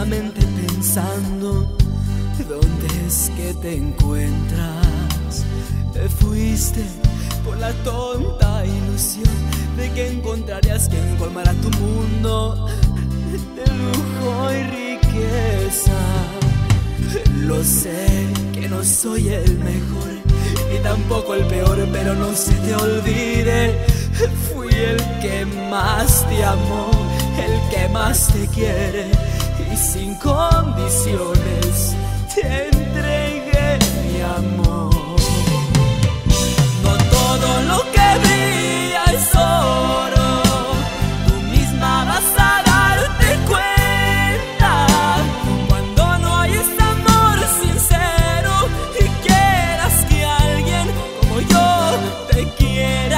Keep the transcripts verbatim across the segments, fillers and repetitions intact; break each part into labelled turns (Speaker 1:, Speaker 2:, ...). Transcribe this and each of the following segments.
Speaker 1: solamente pensando dónde es que te encuentras. Te fuiste por la tonta ilusión de que encontrarías quien colmara tu mundo de lujo y riqueza. Lo sé que no soy el mejor ni tampoco el peor, pero no se te olvide, fui el que más te amó, el que más te quiere, y sin condiciones te entregué mi amor. No todo lo que brilla es oro, tú misma vas a darte cuenta cuando no hay ese amor sincero y quieras que alguien como yo te quiera.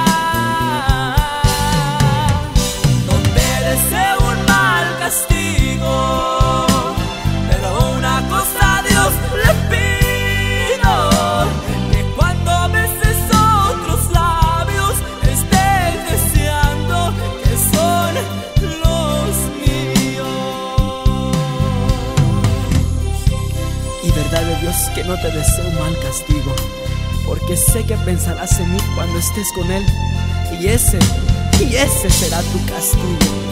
Speaker 1: No te deseo un mal castigo, pero una cosa a Dios le pido, que cuando beses otros labios estés deseando que son los míos. Y verdad de Dios que no te deseo un mal castigo, porque sé que pensarás en mí cuando estés con él, y ese, y ese será tu castigo.